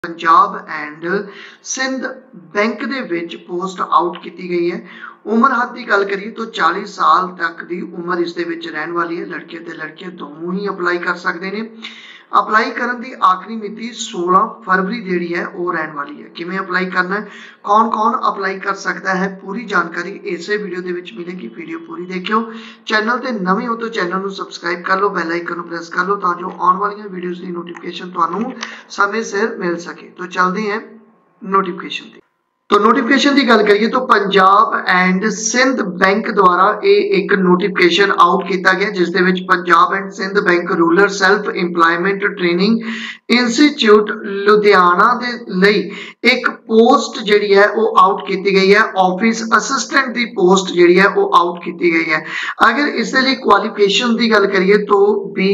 Punjab and Sind bank दे विच post out की गई है। उम्र हद की गल करिए तो 40 साल तक की उम्र इस दे विच रहने वाली है। लड़के ते लड़कियां दोनों ही अपलाई कर सकते हैं। अपलाई करने की आखिरी मिति 16 फरवरी जी है वो रहने वाली है। किमें अपलाई करना है, कौन कौन अपलाई कर सकता है, पूरी जानकारी इसे वीडियो के विच मिलेगी। वीडियो पूरी देखियो। चैनल ते नवे हो तो चैनल को सबसक्राइब कर लो, बैल आइकन प्रेस कर लो ताकि आने वाली वीडियोस की नोटिफिकेशन तुहानू समय सिर मिल सके। तो चलते हैं नोटिफिकेशन। तो नोटिफिकेशन की गल करिए तो पंजाब एंड सिंध बैंक द्वारा एक नोटिफिकेशन आउट किया गया जिस दे विच Punjab and Sind bank rural self employment training institute Ludhiana दे लई एक पोस्ट जिहड़ी है वो आउट की गई है। ऑफिस असिस्टेंट की पोस्ट जिहड़ी है वो आउट की गई है। अगर इस दे लई क्वालिफिकेशन की गल करिए तो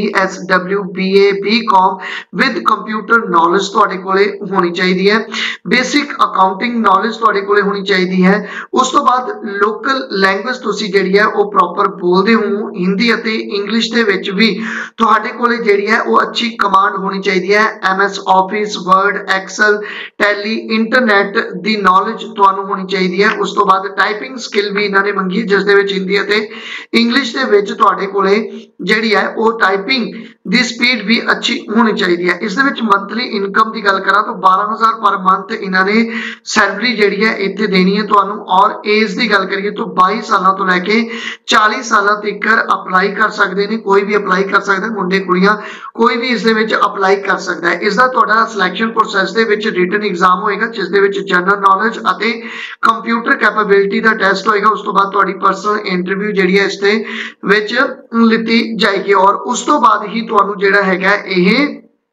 BSW BA BCom with computer knowledge तुहाडे कोले होनी चाहिए है। बेसिक अकाउंटिंग नॉलेज तुहाडे कोले होनी चाहिए है। उस तो बाद लोकल लैंग्वेज तुसी जिहड़ी है वो प्रॉपर बोलदे हो, हिंदी अते इंग्लिश दे विच भी तुहाडे कोले जिहड़ी है वो अच्छी कमांड होनी चाहिए है। MS office, word, excel, tally, internet दी नॉलेज तुहानू होनी चाहिए है। उस तो बाद टाइपिंग स्किल भी इन्होंने मंगी जिस दे विच हिंदी अते इंग्लिश दे विच तुहाडे कोले जिहड़ी है वो टाइपिंग दी स्पीड भी अच्छी होनी चाहिए है। इस दे विच मंथली इनकम की गल करा तो 12,000 पर मंथ इन्होंने सैलरी जिहड़ी है इत्थे देनी है तुहानू। और एज की गल करिए तो 22 साल तो लैके 40 साल तक अपलाई कर सकते हैं। कोई भी अपलाई कर सकता है, मुंडे कुड़ियां कोई भी इस दे विच अपलाई कर सकता है। इसका तुहाडा सिलेक्शन प्रोसैस दे विच रिटन एग्जाम होएगा जिस दे विच जनरल नॉलेज अते कंप्यूटर कैपेबिलिटी का टेस्ट होएगा। उस तो बाद तुहाडी पर्सनल इंटरव्यू जिहड़ी है इस दे विच लिती जाएगी और उस तो बाद ही तुहानू जिहड़ा हैगा यह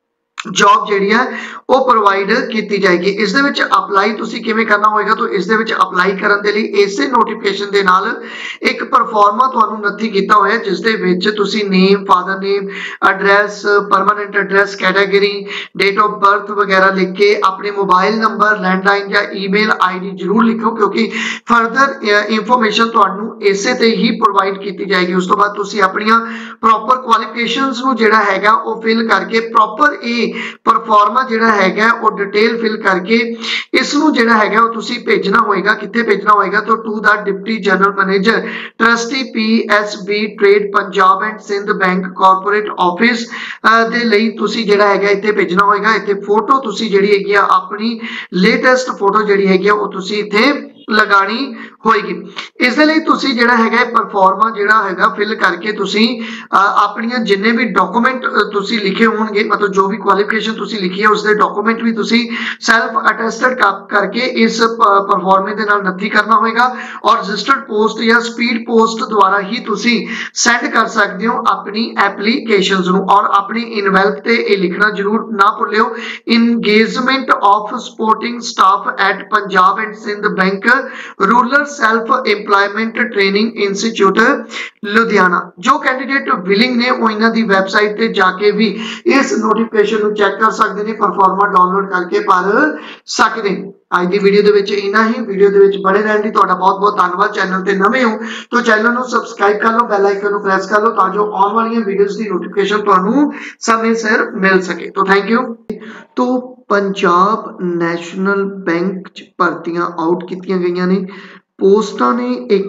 जॉब जिहड़ी है वो प्रोवाइड की जाएगी। इस दे विच अपलाई तुसी किवें करना होएगा तो इस दे विच अपलाई करन दे लई इसे नोटिफिकेशन दे नाल एक परफॉर्मा तुहानू नथी कीता होया जिस दे विच तुसी name, father name, address, permanent address, category, date of birth वगैरह लिख के अपने मोबाइल नंबर, लैंडलाइन या ईमेल ID जरूर लिखो क्योंकि फर्दर इंफॉर्मेशन तुहानू इसे ते ही प्रोवाइड की जाएगी। उस तो बाद तुसी अपनी प्रॉपर क्वालिफिकेशंस नू जिहड़ा हैगा वो फिल करके प्रॉपर ए परफॉर्मा जिहड़ा हैगा वो डिटेल फिल करके इसनू जिहड़ा हैगा वो तुसी भेजना होएगा। कित्थे भेजना होएगा तो to the deputy general manager trustee PSB trade Punjab and Sind bank corporate office दे लई तुसी जिहड़ा हैगा इत्थे भेजना होएगा। इत्थे फोटो तुसी जिहड़ी हैगी अपनी लेटेस्ट फोटो जिहड़ी हैगी वो तुसी इत्थे लगानी होएगी। इस दे लई तुसी जिहड़ा हैगा परफॉर्मा जिहड़ा हैगा फिल करके तुसी अपनी जिन्ने भी डॉक्यूमेंट तुसी लिखे होंगे, मतलब जो भी क्वालिफिकेशन तुसी लिखी है उसके डॉक्यूमेंट भी तुसी सेल्फ अटेस्टेड करके इस परफॉर्मे दे नाल नथी करना होएगा और रजिस्टर्ड पोस्ट या स्पीड पोस्ट द्वारा ही तुसी सेंड कर सकते हो अपनी एप्लीकेशंस नू। और अपनी इनवेल्प ते ये लिखना जरूर ना भुल्लियो, engagement of supporting staff at Punjab and Sind bank rural self employment training institute Ludhiana. जो कैंडिडेट विलिंग ने वो इन्हां दी वेबसाइट ते जाके भी इस नोटिफिकेशन को चेक कर सकते हैं, परफॉर्मा डाउनलोड करके पढ़ सकते हैं। आज की वीडियो दे विच इना ही। वीडियो दे विच बने रहने तुहाडा बहुत बहुत धन्यवाद। चैनल ते नवे हो तो चैनल को सबसक्राइब कर लो, बैल आइकन को प्रेस कर लो ताकि आने वाली वीडियोस की नोटिफिकेशन तुहानू समय सिर मिल सके। तो थैंक यू। तो पंजाब नेशनल बैंक च भर्तियां आउट की गई ने, पोस्टां ने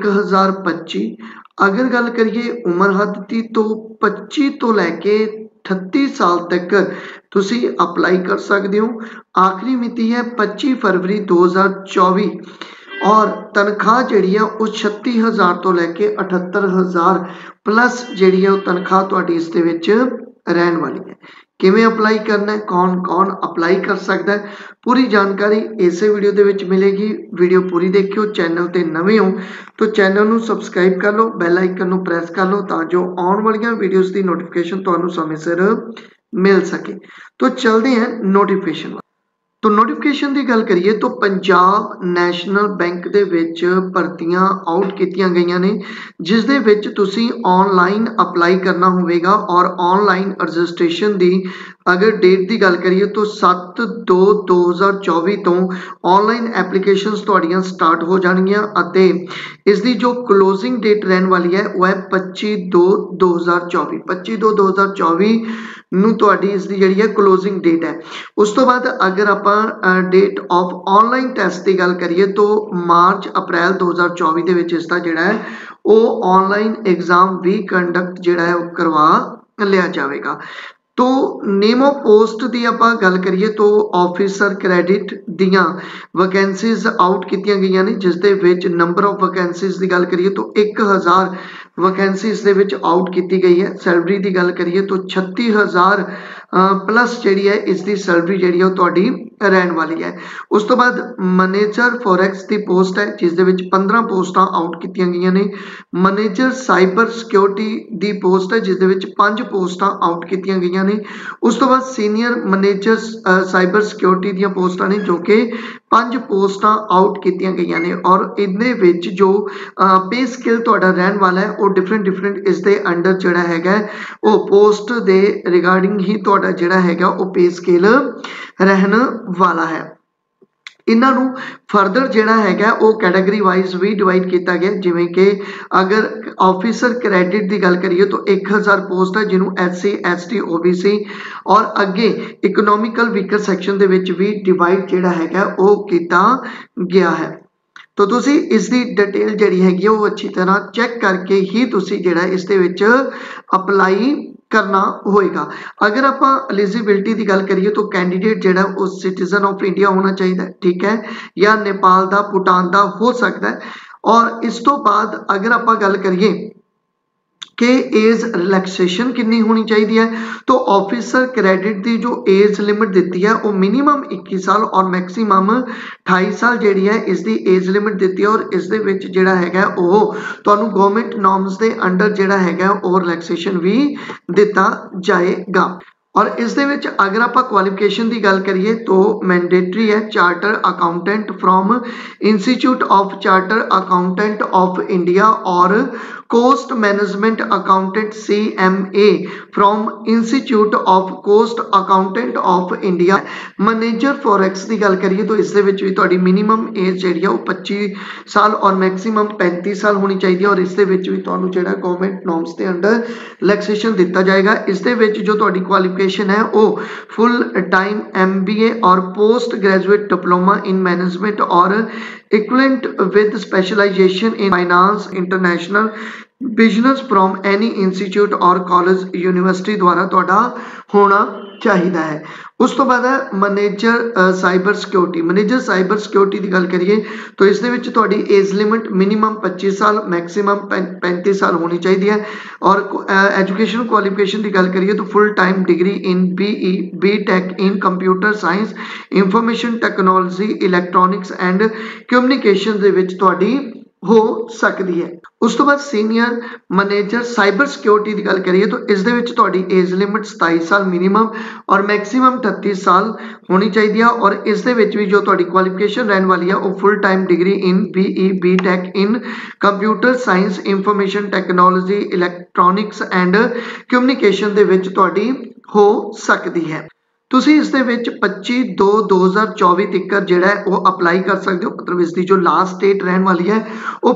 1025। अगर गल करिए उम्र हद की तो 25 तो लैके 38 साल तक तुसी अपलाई कर सकते हो। आखिरी मिति है 25 फरवरी 2024 और तनख्वाह जिहड़ी है वो 36,000 तो लैके 78,000 प्लस जिहड़ी है वो तनख्वाह तुहाडी इस दे विच रहन वाली है। किवें अप्लाई करना है, कौन कौन अप्लाई कर सकता है, पूरी जानकारी इसे वीडियो दे विच मिलेगी। वीडियो पूरी देखियो। चैनल ते नवे हो तो चैनल को सबसक्राइब कर लो, बैल आइकन को प्रेस कर लो ताकि आने वाली वीडियोस की नोटिफिकेशन तुहानू समय सिर मिल सके। तो चलते हैं नोटिफिकेशन। तो नोटिफिकेशन की गल करिए तो पंजाब नेशनल बैंक दे विच भर्तियां आउट कीतियां गईयां ने जिस दे विच तुसी ऑनलाइन अप्लाई करना होवेगा और ऑनलाइन रजिस्ट्रेशन दी अगर डेट की गल करिए तो 7/2/2024 तो ऑनलाइन एप्लीकेशंस तुहाड़ियां स्टार्ट हो जानियां अते इसकी जो क्लोजिंग डेट रहने वाली है वह है 25/2/2024 25/2/2024 नूं तुहाडी इसकी जिहड़ी है क्लोजिंग डेट है। उस तो बाद अगर आपां ਆਪਾਂ डेट ऑफ ऑनलाइन टेस्ट की गल करिए तो मार्च अप्रैल 2024 ਦੇ ਵਿੱਚ ਇਸ ਦਾ ਜਿਹੜਾ ਹੈ ਉਹ ऑनलाइन एग्जाम भी कंडक्ट ਜਿਹੜਾ ਹੈ ਉਹ करवा लिया जाएगा। तो नेम ऑफ पोस्ट की ਆਪਾਂ ਗੱਲ करिए तो ऑफिसर क्रेडिट दियां वैकेंसीज आउट कीतियां गईयां ने जिस दे विच नंबर ऑफ वैकेंसीज की गल करिए तो 1000 वैकेंसीज दे विच आउट की गई है। सैलरी की गल करिए तो 36,000 प्लस जी है इसकी सैलरी जी है तुहाडी रहन वाली है। उस तो बाद मैनेजर फॉरैक्स की पोस्ट है जिस दे विच 15 पोस्टां आउट कीतियां गईयां ने। मैनेजर साइबर सिक्योरिटी की पोस्ट है जिस दे विच 5 पोस्टां आउट कीतियां गईयां ने। उस तो बाद सीनियर मैनेजर साइबर सिक्योरिटी दी पोस्टां ने जो कि 5 पोस्टां आउट कीतियां गईयां ने और इहदे विच जो पे स्केल तुहाडा रहन वाला है वो डिफरेंट इस दे अंडर जिहड़ा हैगा वो पोस्ट दे रिगार्डिंग ही तुहाडा जिहड़ा हैगा वो पे स्केल रहन वाला है। इन्हां नूं फरदर जिहड़ा हैगा वो कैटेगरी वाइज भी डिवाइड किया गया जिवें कि अगर ऑफिसर क्रेडिट की गल करिए तो 1000 पोस्ट है जिन्हों SC ST OBC और अगे इकोनॉमिकल वीकर सैक्शन दे विच भी डिवाइड जिहड़ा हैगा वो किया गया है। तो तुसी इसकी डिटेल जिहड़ी हैगी वो अच्छी तरह चैक करके ही तुसी जिहड़ा इस दे विच अपलाई करना होएगा। अगर आप एलिजिबिलिटी की गल करिए तो कैंडीडेट जिहड़ा वो सिटीजन ऑफ इंडिया होना चाहिए, ठीक है, या नेपाल का भूटान का हो सकता है। और इस तो बाद अगर आप गल करिए कि एज रिलैक्सेशन कितनी होनी चाहिए है तो ऑफिसर क्रेडिट की जो एज लिमिट दी है वो मिनीमम 21 साल और मैक्सीमम 28 साल जी है इसकी एज लिमिट दी है और इस जिहड़ा हैगा वो तुहानूं गवर्नमेंट नॉर्म्स के अंडर जिहड़ा हैगा वो रिलैक्सेशन भी दिता जाएगा। और इस दे विच अगर आप क्वालिफिकेशन की गल करिए तो मैंडेटरी है charter accountant from institute of charter accountant of India और cost management accountant CMA from institute of cost accountant of India. Manager forex की गल करिए तो इस दे विच भी तुहाडी मिनीमम एज जिहड़ी है वो 25 साल और मैक्सीमम 35 साल होनी चाहिए और इस दे विच भी तुहानूं जिहड़ा गवर्नमेंट नॉर्म्स के अंडर रिलैक्सेशन दिता जाएगा। इस दे विच जो तुहाडी क्वालिफिकेशन है वो फुल टाइम MBA और post graduate diploma in management और equivalent with specialisation in finance international business from any institute और कॉलेज यूनिवर्सिटी द्वारा तुहाडा होना चाहिए है। उस तो बाद है manager cyber security. Manager cyber security की गल करिए तो इस दे विच तुहाडी एज लिमिट मिनीमम 25 साल मैक्सीमम 35 साल होनी चाहिए है। और एजुकेशन क्वालिफिकेशन की गल करिए तो full time degree in BE BTech in computer science information technology electronics and communication दे विच तुहाडी हो सकती है। उस तो बाद सीनियर मैनेजर साइबर सिक्योरिटी की गल करिए तो इस दे विच तुहाडी एज लिमिट 27 साल मिनीमम और मैक्सीमम 38 साल होनी चाहिए है। और इस दे विच भी जो तुहाडी क्वालिफिकेशन रहने वाली है वो full time degree in BE BTech in computer science information technology electronics and communication दे विच तुहाडी हो सकती है। तुसी इस दे विच 25/2/2024 तक जिहड़ा है वो अप्लाई कर सकते हो। मतलब इसकी जो लास्ट डेट रहने वाली है वो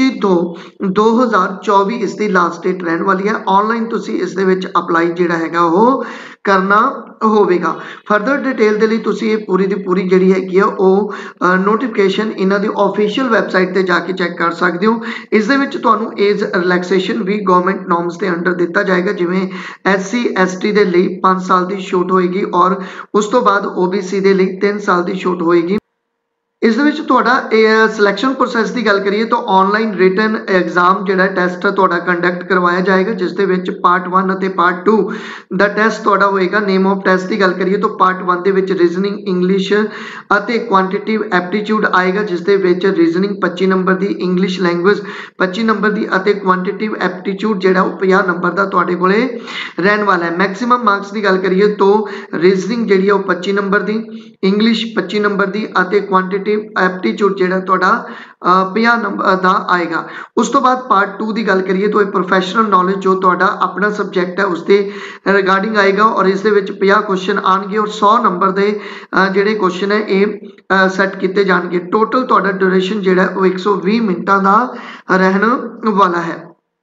25/2/2024 इसकी लास्ट डेट रहने वाली है। ऑनलाइन तुसी इस दे विच अप्लाई जिहड़ा हैगा वो करना होवेगा। फरदर डिटेल दे लई तुसी ये पूरी दी पूरी जिहड़ी हैगी है वो नोटिफिकेशन इन्हां दी ऑफिशियल वैबसाइट ते जाके चैक कर सकते हो। इस दे विच तुहानूं एज रिलैक्सेशन भी गवर्नमेंट नॉर्म्स के अंडर दिता जाएगा जिवें SC ST दे लई 5 साल की छूट होएगी और उस तो बाद OBC दे लई 3 साल की छूट होएगी। इस दे विच तुहाडा सिलेक्शन प्रोसैस की गल करिए तो ऑनलाइन रिटन एग्जाम जिहड़ा टेस्ट तुहाडा कंडक्ट करवाया जाएगा जिस दे विच पार्ट 1 और पार्ट 2 दा टेस्ट तुहाडा होएगा। नेम ऑफ टेस्ट की गल करिए तो पार्ट 1 दे विच रीजनिंग इंग्लिश अते क्वांटिटेटिव एप्टीट्यूड आएगा जिस दे विच रीजनिंग 25 नंबर की इंग्लिश लैंग्वेज 25 नंबर की अते क्वांटिटेटिव एप्टीट्यूड जिहड़ा वो 50 नंबर का तुहाडे कोले रहन वाला है। मैक्सीमम मार्क्स की गल करिए तो रीजनिंग जिहड़ी है वो 25 नंबर की, इंग्लिश 25 नंबर की अते क्वांटिटेटिव एप्टीट्यूड जिहड़ा तुहाडा 50 नंबर का आएगा। उस तो बाद पार्ट 2 की गल करिए तो प्रोफैशनल नॉलेज जो तुहाडा अपना सबजैक्ट है उसके रिगार्डिंग आएगा और इस दे विच 50 क्वेश्चन आएंगे और 100 नंबर के जिहड़े क्वेश्चन है ये सैट किए जाएंगे। टोटल तुहाडा ड्यूरेशन जिहड़ा वो 120 मिनटां का रहन वाला है।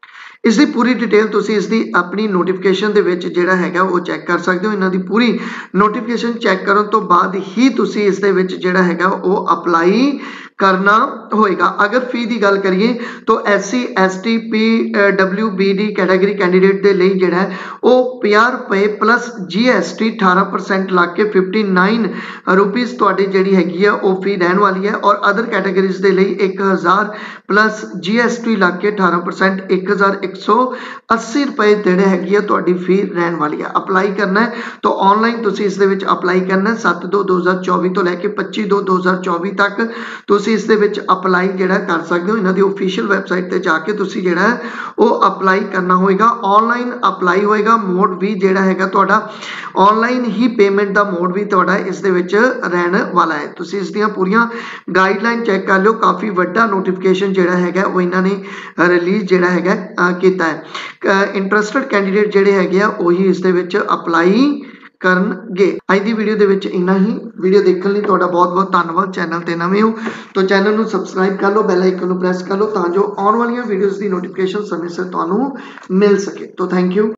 ਇਸ ਦੀ ਪੂਰੀ ਡਿਟੇਲ ਤੁਸੀਂ ਇਸ ਦੀ ਆਪਣੀ ਨੋਟੀਫਿਕੇਸ਼ਨ ਦੇ ਵਿੱਚ ਜਿਹੜਾ ਹੈਗਾ ਉਹ ਚੈੱਕ ਕਰ ਸਕਦੇ ਹੋ। ਇਹਨਾਂ ਦੀ ਪੂਰੀ ਨੋਟੀਫਿਕੇਸ਼ਨ ਚੈੱਕ ਕਰਨ ਤੋਂ ਬਾਅਦ ਹੀ ਤੁਸੀਂ ਇਸ ਦੇ ਵਿੱਚ ਜਿਹੜਾ ਹੈਗਾ ਉਹ ਅਪਲਾਈ करना होएगा। अगर फी की गल करिए तो SC ST PWBD category candidate के लिए जिहड़ा है वो ₹50 प्लस GST 18% ला के 59 रुपीज़ तुहाडी जिहड़ी हैगी है वो फी रहने वाली है। और अदर कैटेगरीज के लिए 1000 प्लस GST ला के 18% 1180 रुपए जिहड़े हैगी है तुहाडी फी रहने वाली है। अप्लाई करना है तो ऑनलाइन तुसीं इस दे विच अप्लाई करना है 7/2/2024 तो लैके 25/2/2024 तक तुसीं इस दे विच अप्लाई जिहड़ा कर सकते हो। इन्हां दी ऑफिशियल वैबसाइट ते जाके तुसीं जिहड़ा है वो अप्लाई करना होएगा। ऑनलाइन अप्लाई होएगा। मोड भी जिहड़ा हैगा तुहाडा ऑनलाइन ही पेमेंट दा मोड भी तुहाडा इस दे विच रहने वाला है। तुसीं इस दीयां पूरीआं गाइडलाइन चेक कर लिओ। काफ़ी वड्डा नोटिफिकेशन जिहड़ा हैगा वो इन्हां ने रिलीज जिहड़ा हैगा कीता है। इंटरस्टेड कैंडीडेट जिहड़े हैगे आ ओही इस दे विच अप्लाई करनगे। अज दी वीडियो दे विच इन्ना ही। वीडियो देखने लई तुहाडा बहुत बहुत धन्नवाद। चैनल ते नवे हो तो चैनल नूं सबसक्राइब कर लो, बैल आइकन नूं प्रेस कर लो तां जो आउण वालीआं वीडियोज़ दी नोटिफिकेशन समय सिर तुहानूं मिल सके। तो थैंक यू।